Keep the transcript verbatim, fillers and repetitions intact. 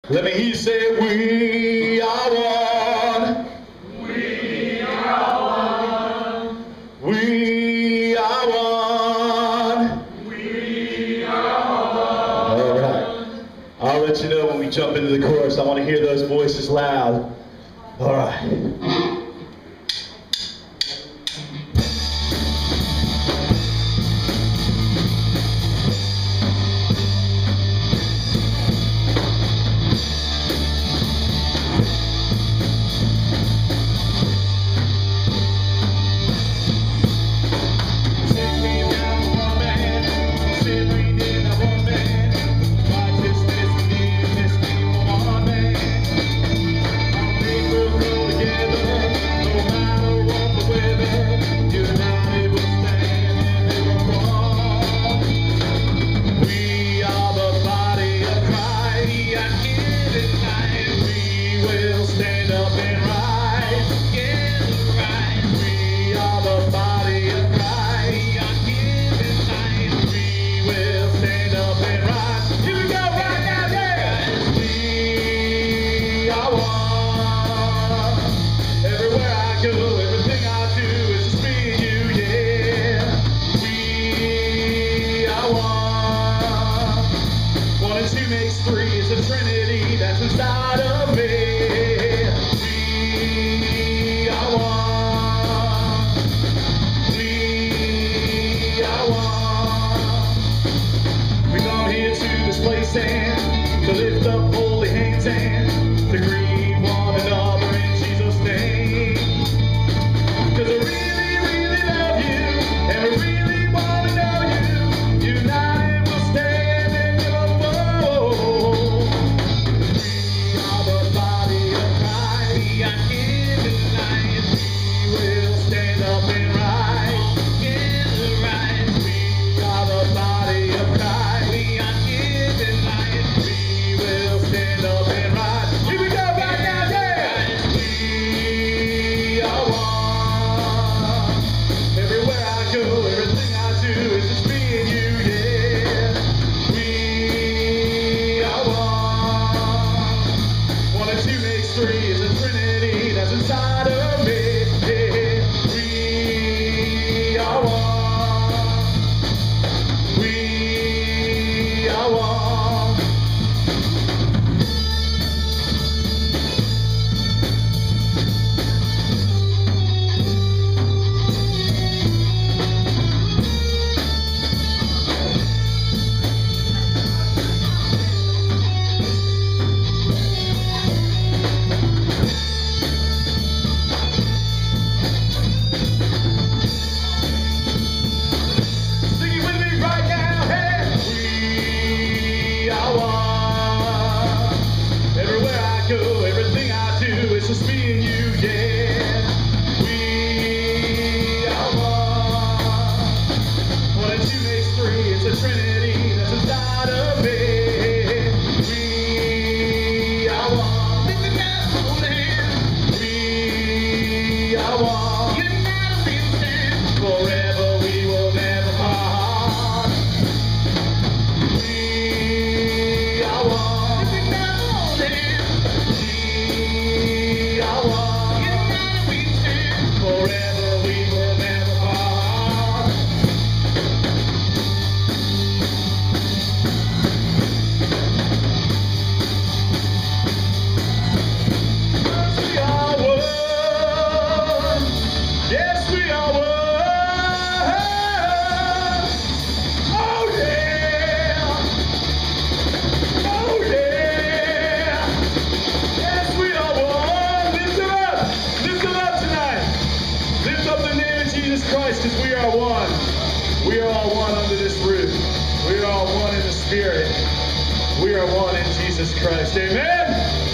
Let me hear you say, we are one. We are one. We are one. We are one. All right. I'll let you know when we jump into the chorus. I want to hear those voices loud. All right. To lift up holy hands and to greet one another in Jesus' name. Cause I really, really love you, and I really want to know you. United we'll stand and never fall. We are the body of Christ. We are here tonight. We will stand up and rise. Together rise. We are the body of Christ. We are here tonight. We will stand up and rise. Here we go right now, yeah! We are one. Everywhere I go, everything I do is just me and you, yeah. We are one. One and two makes three is a trinity that's inside of me, yeah. We are one. We are one. Everything I do is just me and you, yeah. We are one. One and two makes three, it's a trinity that's inside of me. We are one. Lift the hands, hold hands. We are one. United we stand. Forever we will never part. We are one. Lift the hands, hold hands. Forever we will never part. We are one. Yes, we are one. Oh yeah. Oh yeah. Yes, we are one. Lift it up. Lift it up tonight. Lift up the name of Jesus Christ, because we are one. We are all one under this roof. We are all one in the Spirit. We are one in Jesus Christ. Amen.